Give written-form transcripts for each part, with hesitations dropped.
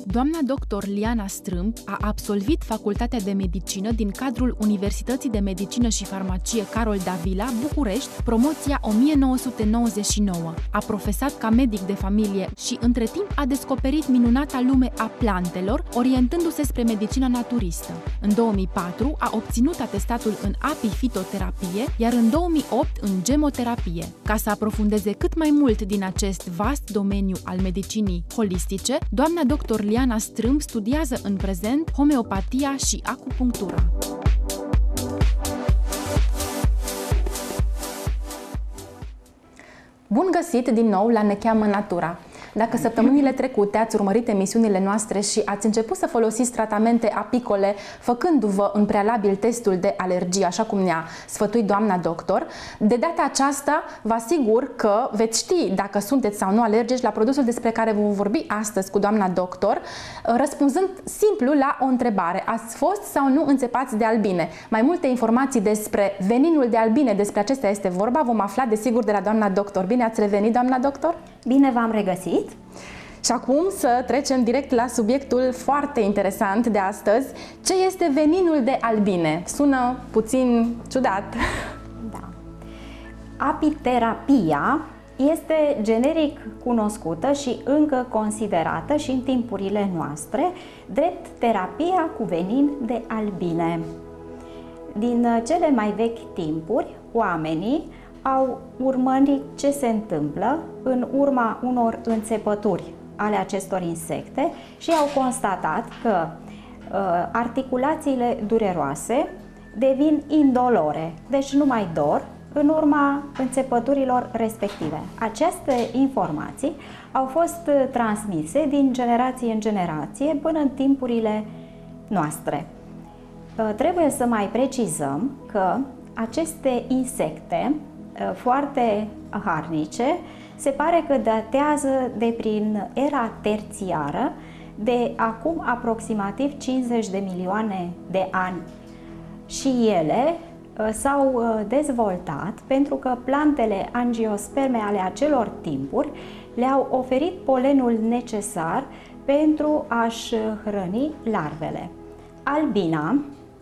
Doamna doctor Liana Strâmb a absolvit Facultatea de Medicină din cadrul Universității de Medicină și Farmacie Carol Davila, București, promoția 1999. A profesat ca medic de familie și, între timp, a descoperit minunata lume a plantelor, orientându-se spre medicina naturistă. În 2004 a obținut atestatul în apifitoterapie, iar în 2008 în gemoterapie. Ca să aprofundeze cât mai mult din acest vast domeniu al medicinii holistice, doamna doctor Liana Strâmb studiază în prezent homeopatia și acupunctura. Bun găsit din nou la Ne cheamă natura! Dacă săptămânile trecute ați urmărit emisiunile noastre și ați început să folosiți tratamente apicole, făcându-vă în prealabil testul de alergie, așa cum ne-a sfătuit doamna doctor, de data aceasta vă asigur că veți ști dacă sunteți sau nu alergici la produsul despre care vom vorbi astăzi cu doamna doctor, răspunzând simplu la o întrebare: ați fost sau nu înțepați de albine? Mai multe informații despre veninul de albine, despre acestea este vorba, vom afla desigur de la doamna doctor. Bine ați revenit, doamna doctor! Bine v-am regăsit! Și acum să trecem direct la subiectul foarte interesant de astăzi. Ce este veninul de albine? Sună puțin ciudat. Da. Apiterapia este generic cunoscută și încă considerată și în timpurile noastre drept terapia cu venin de albine. Din cele mai vechi timpuri, oamenii au urmărit ce se întâmplă în urma unor înțepături ale acestor insecte și au constatat că articulațiile dureroase devin indolore, deci nu mai dor în urma înțepăturilor respective. Aceste informații au fost transmise din generație în generație până în timpurile noastre. Trebuie să mai precizăm că aceste insecte foarte harnice se pare că datează de prin era terțiară, de acum aproximativ 50 de milioane de ani. Și ele s-au dezvoltat pentru că plantele angiosperme ale acelor timpuri le-au oferit polenul necesar pentru a-și hrăni larvele. Albina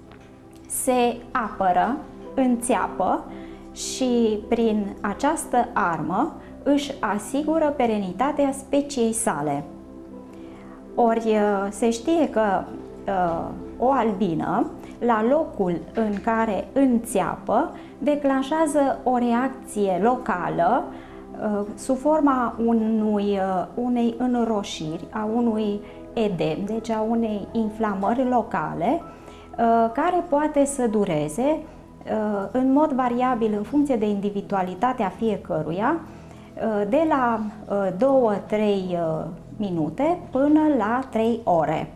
se apără, înțeapă și prin această armă își asigură perenitatea speciei sale. Ori se știe că o albină, la locul în care înțeapă, declanșează o reacție locală sub forma unei înroșiri, a unui edem, deci a unei inflamări locale, care poate să dureze în mod variabil în funcție de individualitatea fiecăruia, de la 2-3 minute până la 3 ore.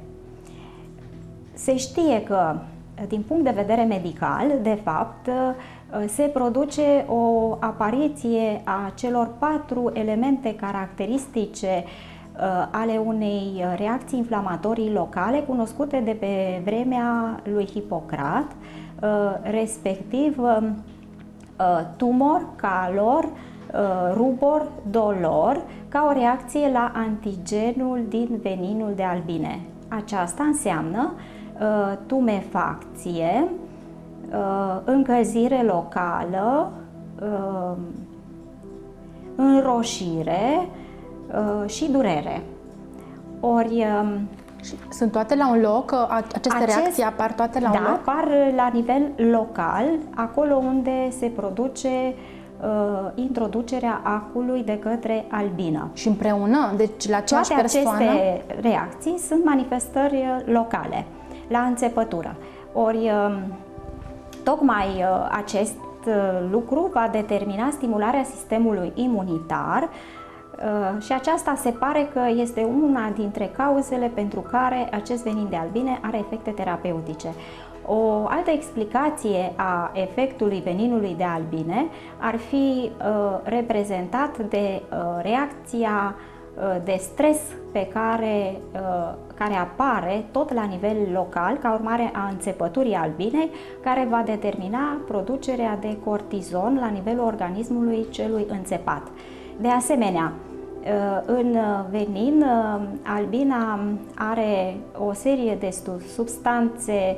Se știe că, din punct de vedere medical, de fapt, se produce o apariție a celor 4 elemente caracteristice ale unei reacții inflamatorii locale cunoscute de pe vremea lui Hipocrat, respectiv tumor, calor, rubor, dolor, ca o reacție la antigenul din veninul de albine. Aceasta înseamnă tumefacție, încălzire locală, înroșire și durere. Ori sunt toate la un loc? Aceste reacții apar toate la un loc? Da, apar la nivel local, acolo unde se produce introducerea acului de către albină. Și împreună? Deci la aceeași persoană? Toate aceste reacții sunt manifestări locale, la înțepătură. Ori tocmai acest lucru va determina stimularea sistemului imunitar și aceasta se pare că este una dintre cauzele pentru care acest venin de albine are efecte terapeutice. O altă explicație a efectului veninului de albine ar fi reprezentat de reacția de stres pe care apare tot la nivel local ca urmare a înțepăturii albinei, care va determina producerea de cortizon la nivelul organismului celui înțepat. De asemenea, În venin, albina are o serie de substanțe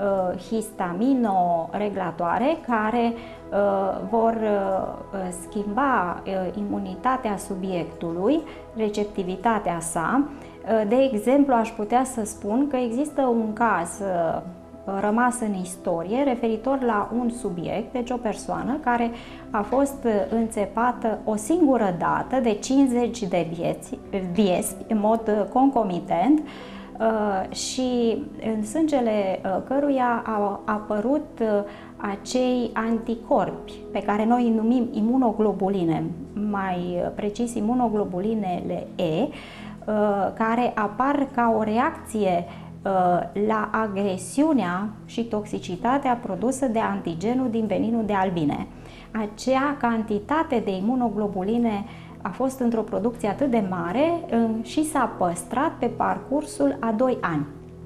histaminoreglatoare care vor schimba imunitatea subiectului, receptivitatea sa. De exemplu, aș putea să spun că există un caz rămas în istorie referitor la un subiect, deci o persoană care a fost înțepată o singură dată de 50 de viespi în mod concomitent și în sângele căruia au apărut acei anticorpi pe care noi îi numim imunoglobuline, mai precis imunoglobulinele E, care apar ca o reacție la agresiunea și toxicitatea produsă de antigenul din veninul de albine. Acea cantitate de imunoglobuline a fost într-o producție atât de mare și s-a păstrat pe parcursul a 2 ani.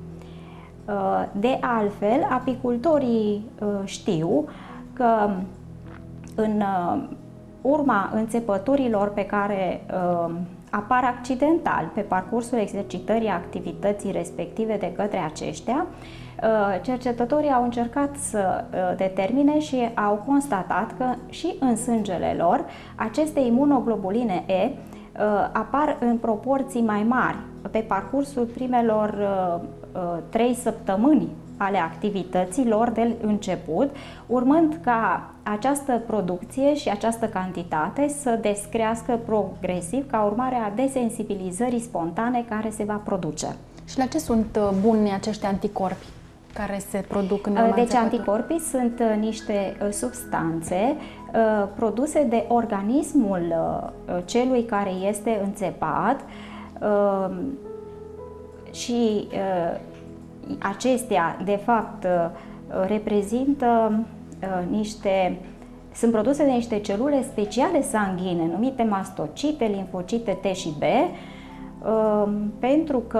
De altfel, apicultorii știu că în urma înțepăturilor pe care apar accidental pe parcursul exercitării activității respective de către aceștia, cercetătorii au încercat să determine și au constatat că și în sângele lor aceste imunoglobuline E apar în proporții mai mari pe parcursul primelor 3 săptămâni ale activității lor de început, urmând ca această producție și această cantitate să descrească progresiv ca urmare a desensibilizării spontane care se va produce. Și la ce sunt buni acești anticorpi care se produc în urma Deci anticorpii sunt niște substanțe produse de organismul celui care este înțepat și acestea, de fapt, reprezintă sunt produse de niște celule speciale sanguine numite mastocite, limfocite T și B, pentru că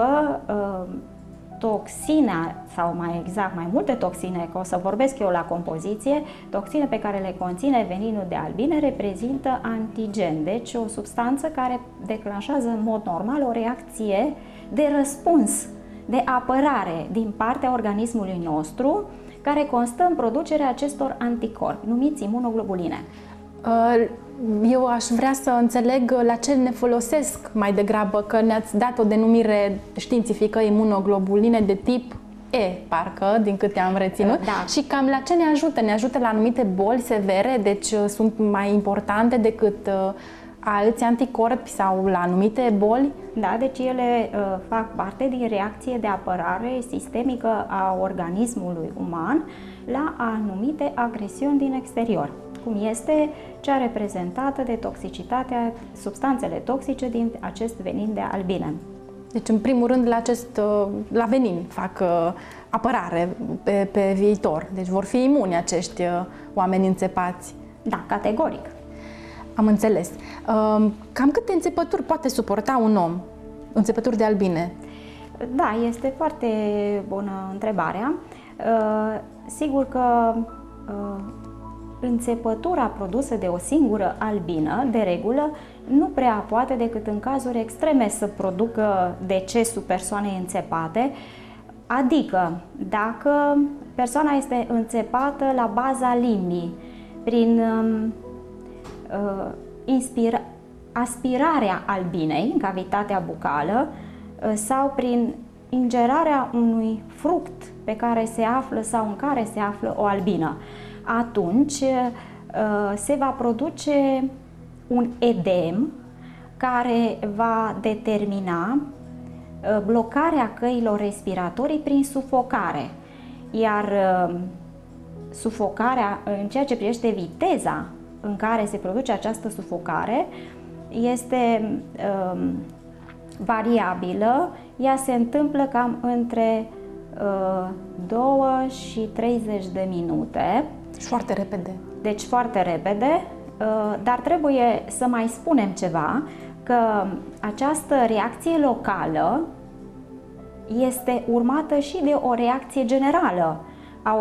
toxina, sau mai exact mai multe toxine, că o să vorbesc eu la compoziție, toxine pe care le conține veninul de albine reprezintă antigen, deci o substanță care declanșează în mod normal o reacție de răspuns, de apărare din partea organismului nostru, care constă în producerea acestor anticorpi, numiți imunoglobuline. Eu aș vrea să înțeleg la ce ne folosesc mai degrabă, că ne-ați dat o denumire științifică, imunoglobuline de tip E, parcă, din câte am reținut, da. Și cam la ce ne ajută? Ne ajută la anumite boli severe, deci sunt mai importante decât alți anticorpi sau la anumite boli? Da, deci ele fac parte din reacție de apărare sistemică a organismului uman la anumite agresiuni din exterior, cum este cea reprezentată de toxicitatea, substanțele toxice din acest venin de albine. Deci, în primul rând, la venin fac apărare pe viitor. Deci vor fi imuni acești oameni înțepați. Da, categoric. Am înțeles. Cam câte înțepături poate suporta un om? Înțepături de albine? Da, este foarte bună întrebarea. Sigur că înțepătura produsă de o singură albină, de regulă, nu prea poate decât în cazuri extreme să producă decesul persoanei înțepate, adică dacă persoana este înțepată la baza limbii, prin aspirarea albinei în cavitatea bucală sau prin ingerarea unui fruct pe care se află sau în care se află o albină, atunci se va produce un edem care va determina blocarea căilor respiratorii prin sufocare. Iar sufocarea, în ceea ce privește viteza în care se produce această sufocare, este variabilă. Ea se întâmplă cam între 2 și 30 de minute. Foarte repede. Deci foarte repede, dar trebuie să mai spunem ceva, că această reacție locală este urmată și de o reacție generală a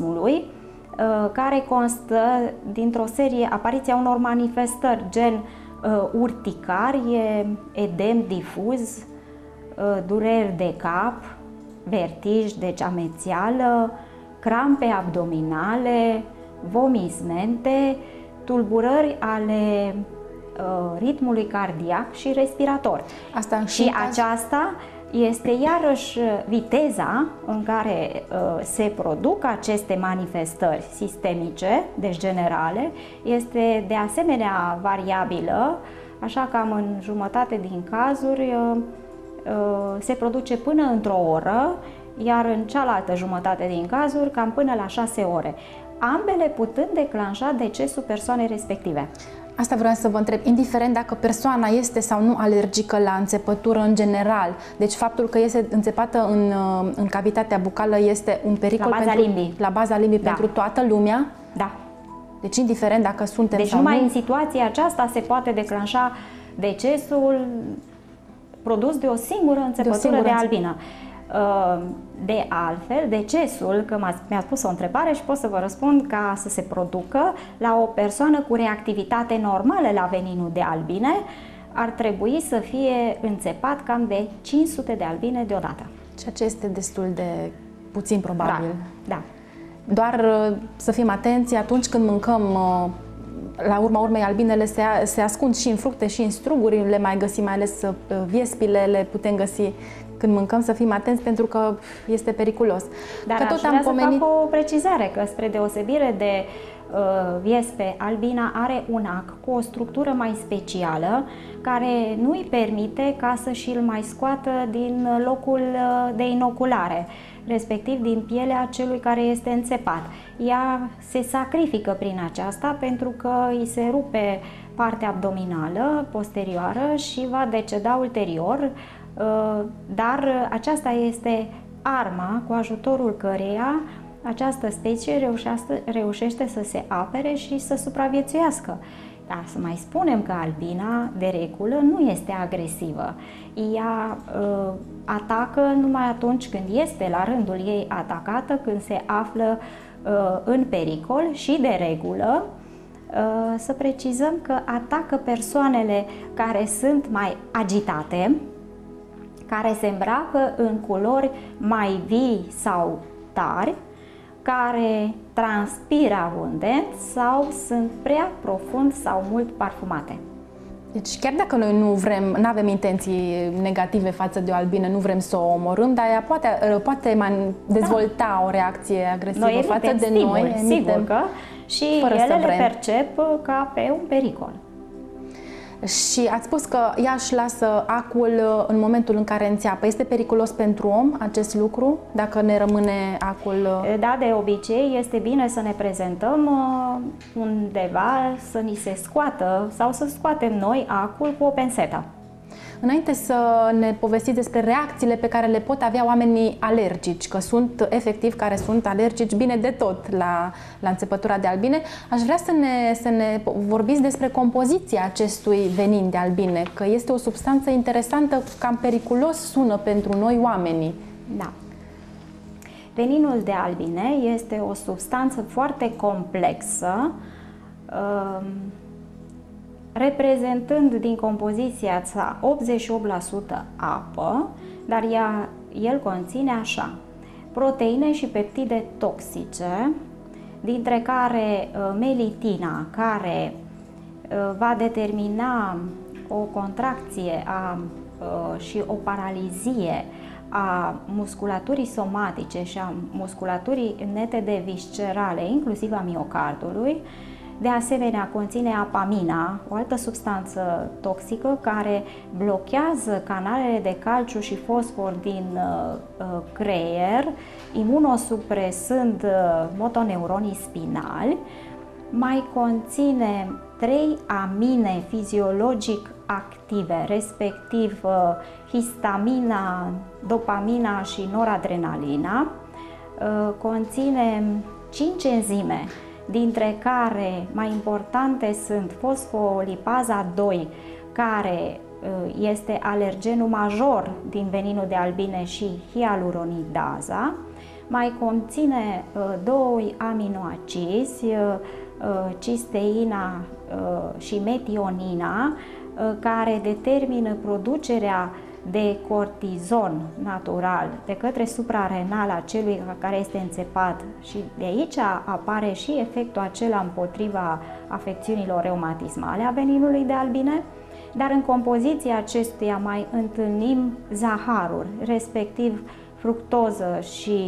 organismului, care constă dintr-o serie, apariția unor manifestări, gen urticarie, edem difuz, dureri de cap, vertij, deci amețeală, crampe abdominale, vomismente, tulburări ale ritmului cardiac și respirator. Și aceasta este iarăși viteza în care se produc aceste manifestări sistemice, deci generale, este de asemenea variabilă, așa că în jumătate din cazuri se produce până într-o oră, iar în cealaltă jumătate din cazuri cam până la 6 ore, ambele putând declanșa decesul persoanei respective. Asta vreau să vă întreb, indiferent dacă persoana este sau nu alergică la înțepătură în general, deci faptul că este înțepată în cavitatea bucală este un pericol la baza limbii pentru toată lumea? Da. Deci indiferent dacă suntem deci sau numai nu? în situația aceasta se poate declanșa decesul produs de o singură înțepătură de albină. De altfel, decesul, că mi-ați pus o întrebare și pot să vă răspund, ca să se producă la o persoană cu reactivitate normală la veninul de albine, ar trebui să fie înțepat cam de 500 de albine deodată. Ceea ce este destul de puțin probabil. Da. Doar să fim atenți atunci când mâncăm. La urma urmei, albinele se ascund și în fructe și în struguri, le mai găsim, mai ales viespile, le putem găsi când mâncăm, să fim atenți pentru că este periculos. Dar aș vrea să fac o precizare, că spre deosebire de viespe, albina are un ac cu o structură mai specială care nu îi permite ca să și-l mai scoată din locul de inoculare, respectiv din pielea celui care este înțepat. Ea se sacrifică prin aceasta pentru că îi se rupe partea abdominală posterioară și va deceda ulterior, dar aceasta este arma cu ajutorul căreia această specie reușește să se apere și să supraviețuiască. Dar să mai spunem că albina, de regulă, nu este agresivă. Ea atacă numai atunci când este la rândul ei atacată, când se află în pericol și, de regulă, să precizăm că atacă persoanele care sunt mai agitate, care se îmbracă în culori mai vii sau tari, care transpiră abundent sau sunt prea profund sau mult parfumate. Deci chiar dacă noi nu avem intenții negative față de o albină, nu vrem să o omorâm, dar ea poate dezvolta o reacție agresivă față de noi. Sigur că, și ele le percep ca pe un pericol. Și ați spus că ea își lasă acul în momentul în care înțeapă. Este periculos pentru om acest lucru, dacă ne rămâne acul? Da, de obicei este bine să ne prezentăm undeva, să ni se scoată sau să scoatem noi acul cu o pensetă. Înainte să ne povestiți despre reacțiile pe care le pot avea oamenii alergici, că sunt efectiv care sunt alergici bine de tot la înțepătura de albine, aș vrea să ne vorbiți despre compoziția acestui venin de albine, că este o substanță interesantă, cam periculos sună pentru noi oamenii. Da. Veninul de albine este o substanță foarte complexă, reprezentând din compoziția sa 88% apă, dar el conține așa: proteine și peptide toxice, dintre care melitina, care va determina o contracție și o paralizie a musculaturii somatice și a musculaturii nete de viscerale, inclusiv a miocardului. De asemenea, conține apamina, o altă substanță toxică care blochează canalele de calciu și fosfor din creier, imunosupresând motoneuronii spinali. Mai conține 3 amine fiziologic active, respectiv histamina, dopamina și noradrenalina. Conține 5 enzime, dintre care mai importante sunt fosfolipaza 2, care este alergenul major din veninul de albine, și hialuronidaza. Mai conține 2 aminoacizi, cisteina și metionina, care determină producerea de cortizon natural de către suprarenala celui care este înțepat, și de aici apare și efectul acela împotriva afecțiunilor reumatismale a veninului de albine. Dar în compoziția acestuia mai întâlnim zaharuri, respectiv fructoză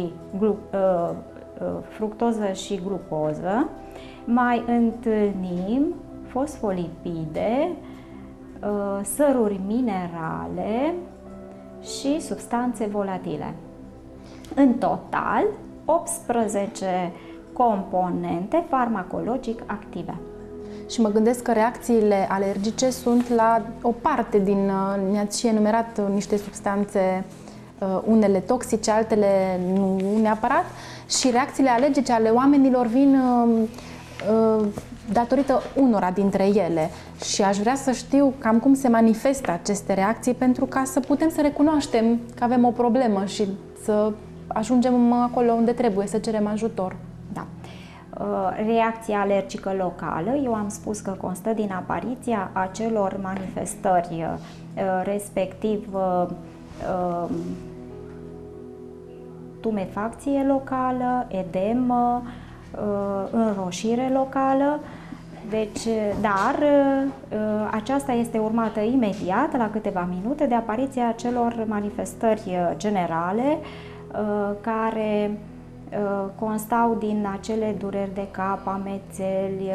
și glucoză, mai întâlnim fosfolipide, săruri minerale și substanțe volatile. În total, 18 componente farmacologic active. Și mă gândesc că reacțiile alergice sunt la o parte din, ne-ați și enumerat niște substanțe, unele toxice, altele nu neapărat, și reacțiile alergice ale oamenilor vin datorită unora dintre ele. Și aș vrea să știu cam cum se manifestă aceste reacții, pentru ca să putem să recunoaștem că avem o problemă și să ajungem acolo unde trebuie, să cerem ajutor. Da. Reacția alergică locală, eu am spus că constă din apariția acelor manifestări, respectiv tumefacție locală, edemă, înroșire locală. Deci, dar aceasta este urmată imediat, la câteva minute, de apariția acelor manifestări generale care constau din acele dureri de cap, amețeli,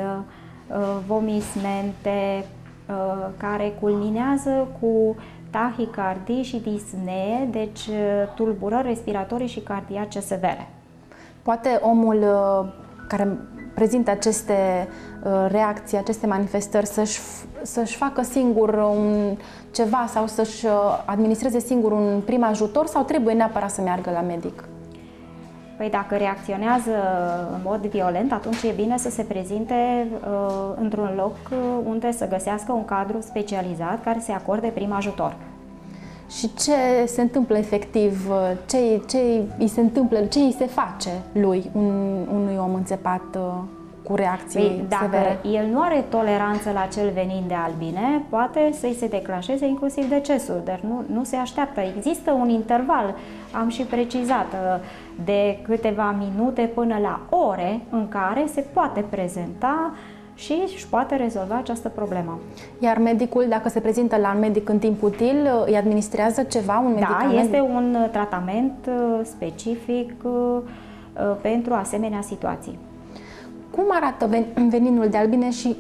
vomismente, care culminează cu tahicardii și disnee, deci tulburări respiratorii și cardiace severe. Poate omul care prezintă aceste reacții, aceste manifestări, să-și facă singur ceva sau să-și administreze singur un prim ajutor, sau trebuie neapărat să meargă la medic? Păi dacă reacționează în mod violent, atunci e bine să se prezinte într-un loc unde să găsească un cadru specializat care să-i acorde prim ajutor. Și ce se întâmplă efectiv? Ce îi se întâmplă? Ce îi se face unui om înțepat cu reacții dacă severe? El nu are toleranță la acel venin de albine, poate să-i se declanșeze inclusiv decesul, dar nu se așteaptă. Există un interval, am și precizat, de câteva minute până la ore în care se poate prezenta și își poate rezolva această problemă. Iar medicul, dacă se prezintă la medic în timp util, îi administrează ceva, un medicament? Da, este un tratament specific pentru asemenea situații. Cum arată veninul de albine și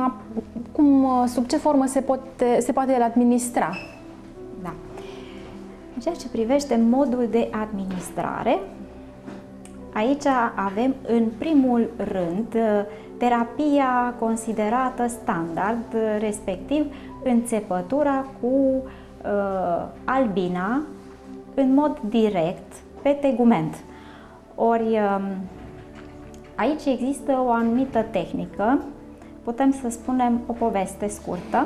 sub ce formă se poate el administra? Da. În ceea ce privește modul de administrare, aici avem în primul rând terapia considerată standard, respectiv înțepătura cu albina în mod direct pe tegument. Ori aici există o anumită tehnică, putem să spunem o poveste scurtă,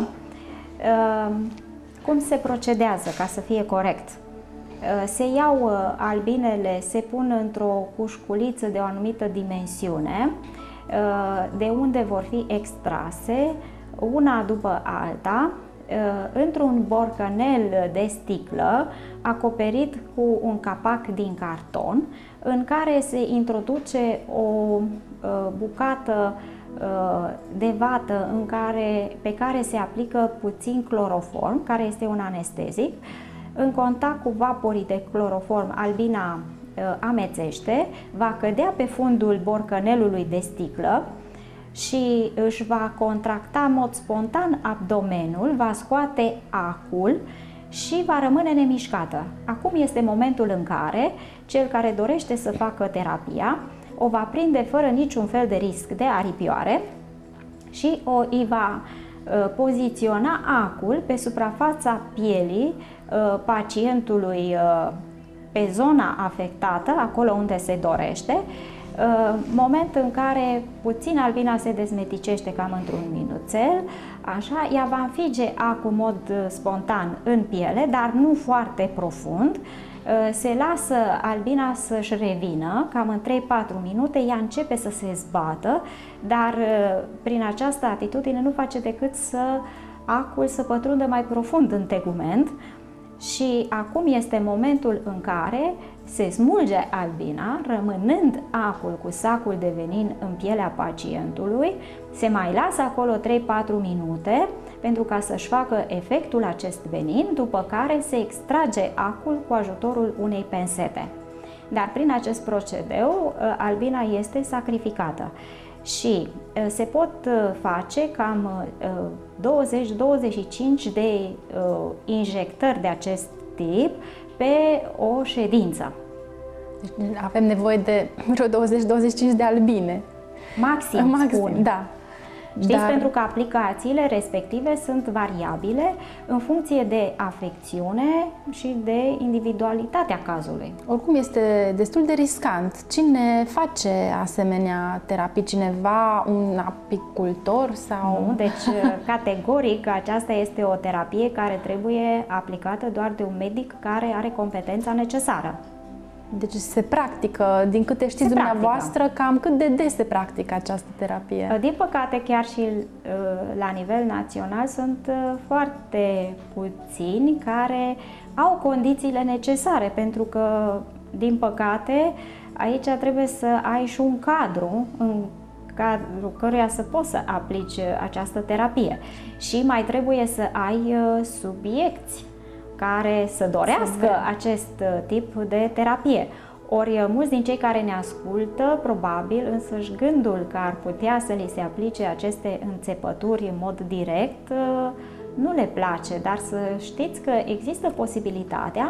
cum se procedează ca să fie corect. Se iau albinele, se pun într-o cușculiță de o anumită dimensiune, de unde vor fi extrase una după alta într-un borcanel de sticlă acoperit cu un capac din carton, în care se introduce o bucată de vată pe care se aplică puțin cloroform, care este un anestezic. În contact cu vaporii de cloroform, albina amețește, va cădea pe fundul borcanelului de sticlă și își va contracta în mod spontan abdomenul, va scoate acul și va rămâne nemișcată. Acum este momentul în care cel care dorește să facă terapia o va prinde fără niciun fel de risc de aripioare și îi va poziționa acul pe suprafața pielii pacientului, pe zona afectată, acolo unde se dorește, moment în care puțin albina se dezmeticește cam într-un minuțel, așa, ea va înfige acul în mod spontan în piele, dar nu foarte profund, Se lasă albina să-și revină, cam în 3-4 minute, ea începe să se zbată, dar prin această atitudine nu face decât să acul să pătrundă mai profund în tegument și acum este momentul în care se smulge albina, rămânând acul cu sacul de venin în pielea pacientului, se mai lasă acolo 3-4 minute pentru ca să-și facă efectul acest venin, după care se extrage acul cu ajutorul unei pensete. Dar prin acest procedeu, albina este sacrificată și se pot face cam 20-25 de injectări de acest tip pe o ședință. Deci avem nevoie de vreo 20-25 de albine. Maxim, spun. Da. Știți, pentru că aplicațiile respective sunt variabile în funcție de afecțiune și de individualitatea cazului. Oricum este destul de riscant. Cine face asemenea terapii? Cineva, un apicultor sau... Nu, deci categoric aceasta este o terapie care trebuie aplicată doar de un medic care are competența necesară. Deci se practică, din câte știți dumneavoastră, cam cât de des se practică această terapie? Din păcate, chiar și la nivel național sunt foarte puțini care au condițiile necesare, pentru că, din păcate, aici trebuie să ai și un cadru în cadrul căruia să poți să aplici această terapie și mai trebuie să ai subiecți care să dorească acest tip de terapie. Ori mulți din cei care ne ascultă, probabil însăși gândul că ar putea să li se aplice aceste înțepături în mod direct nu le place, dar să știți că există posibilitatea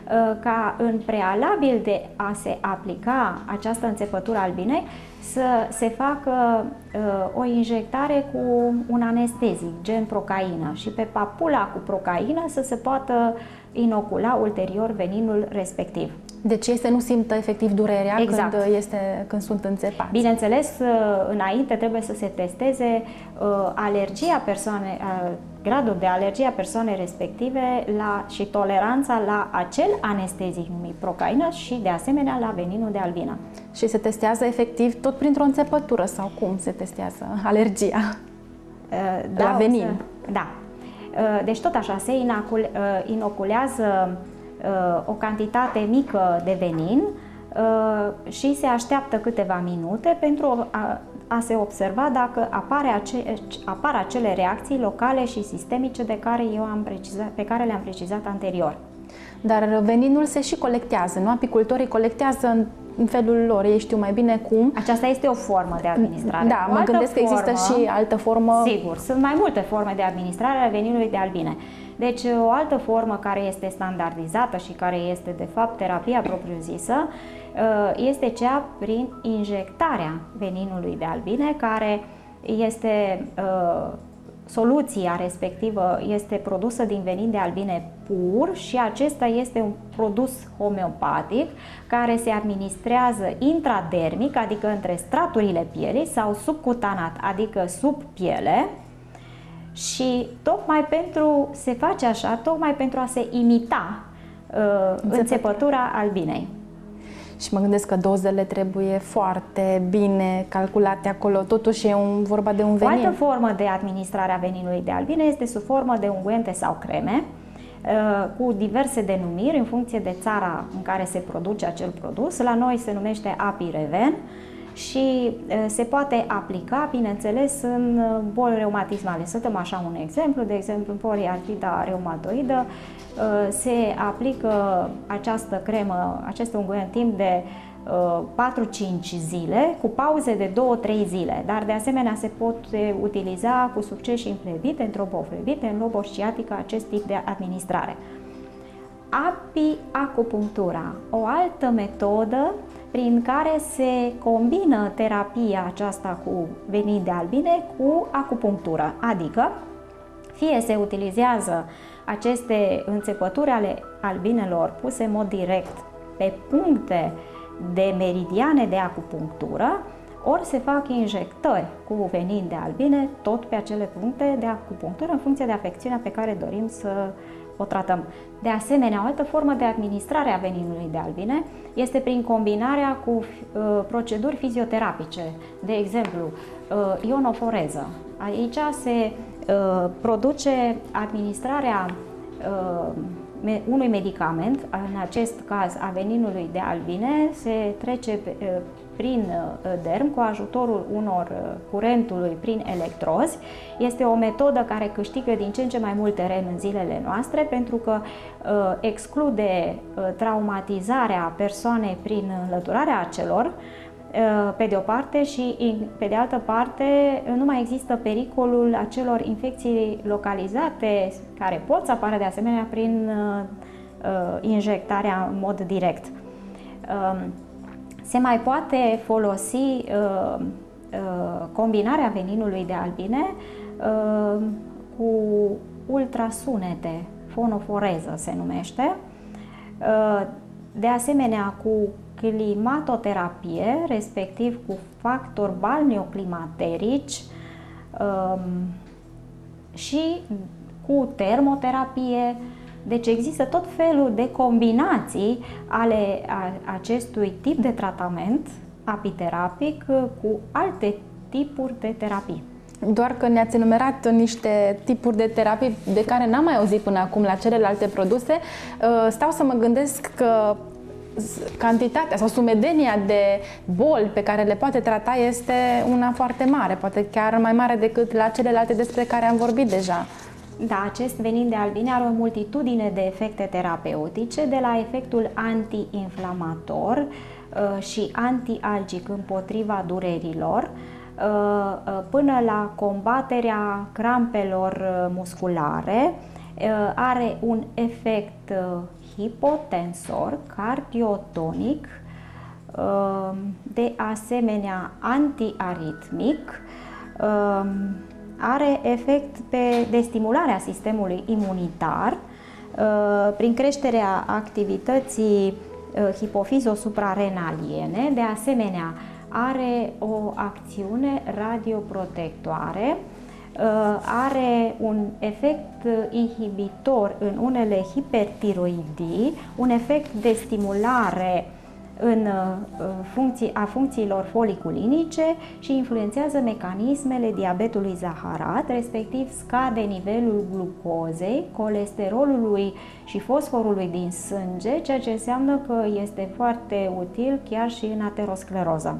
ca în prealabil de a se aplica această înțepătură albinei să se facă o injectare cu un anestezic, gen procaină, și pe papula cu procaină să se poată inocula ulterior veninul respectiv. Deci ei să nu simtă efectiv durerea exact. când sunt înțepați. Bineînțeles, înainte trebuie să se testeze alergia persoanei, gradul de alergie a persoanei respective și toleranța la acel anestezic numit procaină și de asemenea la veninul de albină. Și se testează efectiv tot printr-o înțepătură sau cum se testează alergia la venin? Da. Deci tot așa se inoculează o cantitate mică de venin și se așteaptă câteva minute pentru a se observa dacă apar acele reacții locale și sistemice pe care le-am precizat anterior. Dar veninul se și colectează, nu? Apicultorii colectează în felul lor, ei știu mai bine cum. Aceasta este o formă de administrare. Da, mă gândesc că există și altă formă. Sigur, sunt mai multe forme de administrare a veninului de albine. Deci o altă formă care este standardizată și care este de fapt terapia propriu-zisă este cea prin injectarea veninului de albine, care este soluția respectivă este produsă din venin de albine pur și acesta este un produs homeopatic care se administrează intradermic, adică între straturile pielii, sau subcutanat, adică sub piele, și se face așa tocmai pentru a se imita înțepătura albinei. Și mă gândesc că dozele trebuie foarte bine calculate acolo, totuși e vorba de un venin. O altă formă de administrare a veninului de albine este sub formă de unghiente sau creme, cu diverse denumiri în funcție de țara în care se produce acel produs. La noi se numește Apireven și se poate aplica, bineînțeles, în boli reumatismale. Să dăm așa un exemplu, de exemplu în poliartrita reumatoidă se aplică această cremă, acest unguent timp de 4-5 zile, cu pauze de 2-3 zile, dar de asemenea se pot utiliza cu succes și în flebite, în troboflebite, în lobo sciatică, acest tip de administrare. Apiacupunctura, o altă metodă prin care se combină terapia aceasta cu venin de albine cu acupunctură, adică fie se utilizează aceste înțepături ale albinelor puse în mod direct pe puncte de meridiane de acupunctură, ori se fac injectări cu venin de albine tot pe acele puncte de acupunctură în funcție de afecțiunea pe care dorim să o tratăm. De asemenea, o altă formă de administrare a veninului de albine este prin combinarea cu proceduri fizioterapice, de exemplu, ionoforeză. Aici se produce administrarea unui medicament, în acest caz a veninului de albine, se trece prin derm cu ajutorul curentului prin electrozi. Este o metodă care câștigă din ce în ce mai mult teren în zilele noastre pentru că exclude traumatizarea persoanei prin înlăturarea celor, pe de o parte, și pe de altă parte nu mai există pericolul acelor infecții localizate care pot să apară de asemenea prin injectarea în mod direct. Se mai poate folosi combinarea veninului de albine cu ultrasunete, fonoforeză se numește, de asemenea cu climatoterapie, respectiv cu factori balneoclimaterici și cu termoterapie. Deci există tot felul de combinații ale acestui tip de tratament apiterapic cu alte tipuri de terapii. Doar că ne-ați enumerat niște tipuri de terapii de care n-am mai auzit până acum la celelalte produse. Stau să mă gândesc că cantitatea sau sumedenia de boli pe care le poate trata este una foarte mare, poate chiar mai mare decât la celelalte despre care am vorbit deja. Da, acest venin de albine are o multitudine de efecte terapeutice, de la efectul anti-inflamator și anti-algic împotriva durerilor, până la combaterea crampelor musculare. Are un efect hipotensor, cardiotonic, de asemenea antiaritmic, are efect de stimularea sistemului imunitar prin creșterea activității hipofizo-suprarenaliene. De asemenea, are o acțiune radioprotectoare, are un efect inhibitor în unele hipertiroidii, un efect de stimulare a funcțiilor foliculinice și influențează mecanismele diabetului zaharat, respectiv scade nivelul glucozei, colesterolului și fosforului din sânge, ceea ce înseamnă că este foarte util chiar și în ateroscleroză.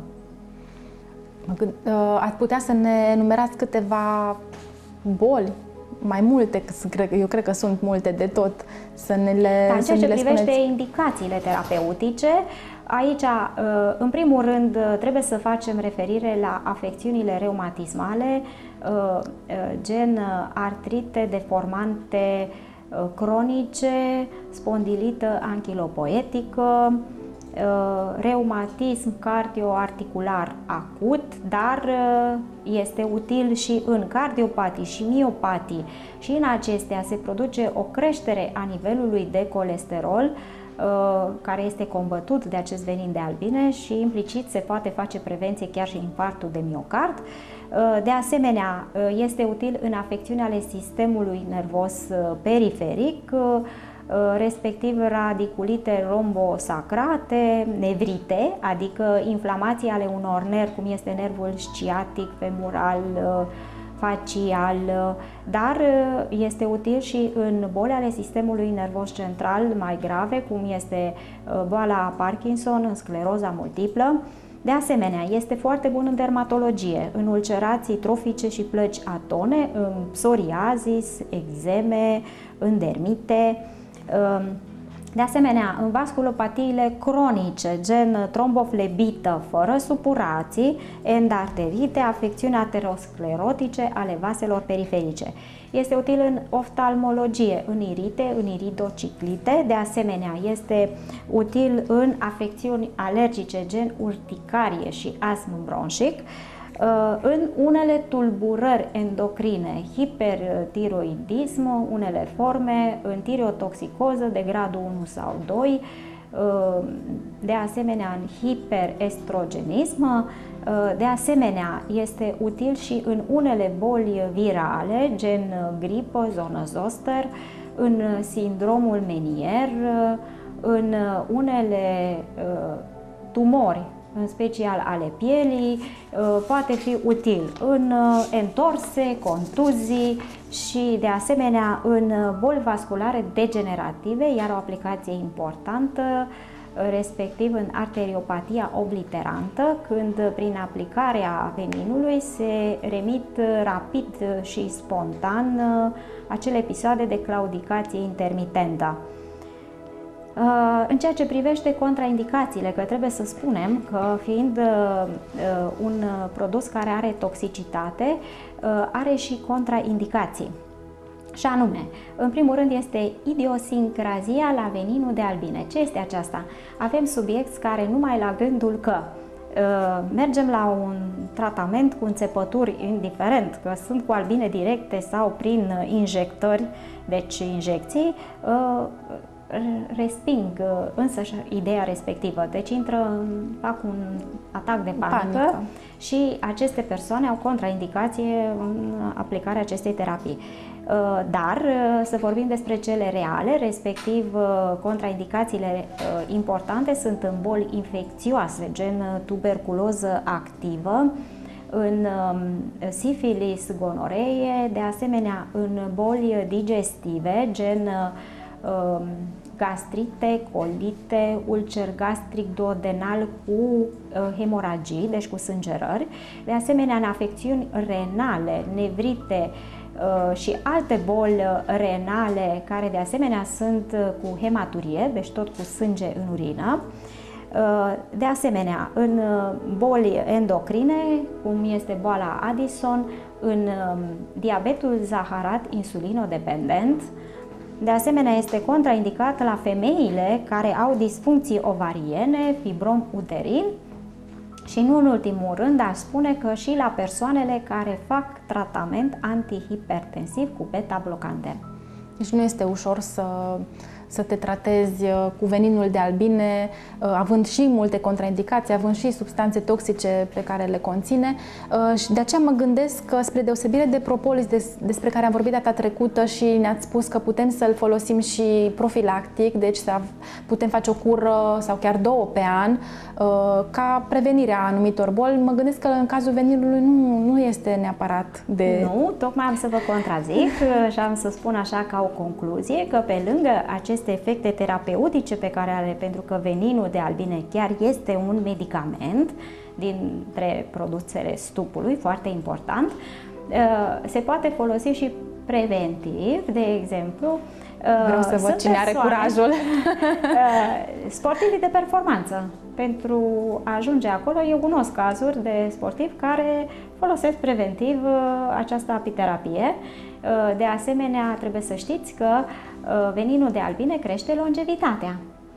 Ați putea să ne enumerați câteva boli, mai multe, eu cred că sunt multe de tot, să ne le în ceea ce privește spuneți. indicațiile terapeutice, aici, în primul rând, trebuie să facem referire la afecțiunile reumatismale, gen artrite deformante cronice, spondilită anchilopoetică, reumatism cardioarticular acut, dar este util și în cardiopatii și miopatii, și în acestea se produce o creștere a nivelului de colesterol care este combătut de acest venin de albine și implicit se poate face prevenție chiar și infarctul de miocard. De asemenea, este util în afecțiuni ale sistemului nervos periferic, respectiv radiculite rombosacrate, nevrite, adică inflamații ale unor nervi, cum este nervul sciatic, femoral, facial, dar este util și în boli ale sistemului nervos central mai grave, cum este boala Parkinson, în scleroza multiplă. De asemenea, este foarte bun în dermatologie, în ulcerații trofice și plăci atone, în psoriazis, eczeme, în dermite. De asemenea, în vasculopatiile cronice, gen tromboflebită fără supurații, endarterite, afecțiuni aterosclerotice ale vaselor periferice. Este util în oftalmologie, în irite, în iridociclite. De asemenea, este util în afecțiuni alergice, gen urticarie și astm bronșic, în unele tulburări endocrine, hipertiroidism, unele forme, în tireotoxicoză de gradul 1 sau 2, de asemenea în hiperestrogenism. De asemenea, este util și în unele boli virale, gen gripă, zonă zoster, în sindromul menier, în unele tumori, în special ale pielii, poate fi util în entorse, contuzii și de asemenea în boli vasculare degenerative, iar o aplicație importantă respectiv în arteriopatia obliterantă, când prin aplicarea veninului se remit rapid și spontan acele episoade de claudicație intermitentă. În ceea ce privește contraindicațiile, că trebuie să spunem că fiind un produs care are toxicitate, are și contraindicații. Și anume, în primul rând este idiosincrazia la veninul de albine. Ce este aceasta? Avem subiecți care numai la gândul că mergem la un tratament cu înțepături, indiferent că sunt cu albine directe sau prin injectări, deci injecții, resping însăși ideea respectivă, deci fac un atac de panică și aceste persoane au contraindicație în aplicarea acestei terapii. Dar să vorbim despre cele reale, respectiv contraindicațiile importante sunt în boli infecțioase, gen tuberculoză activă, în sifilis, gonoree, de asemenea în boli digestive, gen gastrite, colite, ulcer gastric duodenal cu hemoragii, deci cu sângerări, de asemenea în afecțiuni renale, nevrite și alte boli renale care de asemenea sunt cu hematurie, deci tot cu sânge în urină. De asemenea, în boli endocrine, cum este boala Addison, în diabetul zaharat insulinodependent. De asemenea, este contraindicat la femeile care au disfuncții ovariene, fibrom uterin și, nu în ultimul rând, aș spune că și la persoanele care fac tratament antihipertensiv cu beta-blocante. Deci nu este ușor să te tratezi cu veninul de albine, având și multe contraindicații, având și substanțe toxice pe care le conține. Și de aceea mă gândesc că, spre deosebire de propolis despre care am vorbit data trecută și ne-ați spus că putem să-l folosim și profilactic, deci să putem face o cură sau chiar 2 pe an ca prevenirea anumitor boli, mă gândesc că în cazul veninului nu este neapărat de... Nu, tocmai am să vă contrazic și am să spun așa ca o concluzie că pe lângă aceste efecte terapeutice pe care are, pentru că veninul de albine chiar este un medicament dintre produsele stupului, foarte important, se poate folosi și preventiv, de exemplu. Vreau să văd cine are curajul. Sportivii de performanță. Pentru a ajunge acolo, eu cunosc cazuri de sportivi care folosesc preventiv această apiterapie. De asemenea, trebuie să știți că veninul de albine crește longevitatea.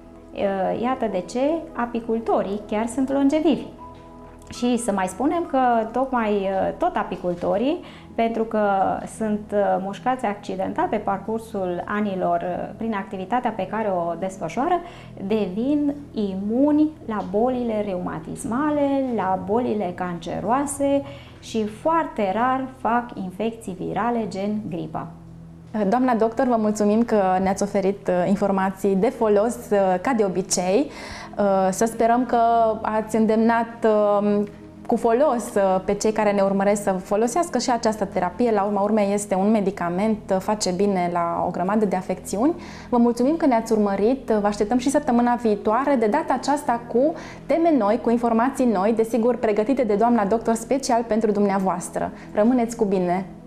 Iată de ce apicultorii chiar sunt longevivi. Și să mai spunem că tot apicultorii, pentru că sunt mușcați accidental pe parcursul anilor prin activitatea pe care o desfășoară, devin imuni la bolile reumatismale, la bolile canceroase și foarte rar fac infecții virale gen gripă. Doamna doctor, vă mulțumim că ne-ați oferit informații de folos, ca de obicei. Să sperăm că ați îndemnat cu folos pe cei care ne urmăresc să folosească și această terapie. La urma urmei este un medicament, face bine la o grămadă de afecțiuni. Vă mulțumim că ne-ați urmărit, vă așteptăm și săptămâna viitoare, de data aceasta cu teme noi, cu informații noi, desigur pregătite de doamna doctor special pentru dumneavoastră. Rămâneți cu bine!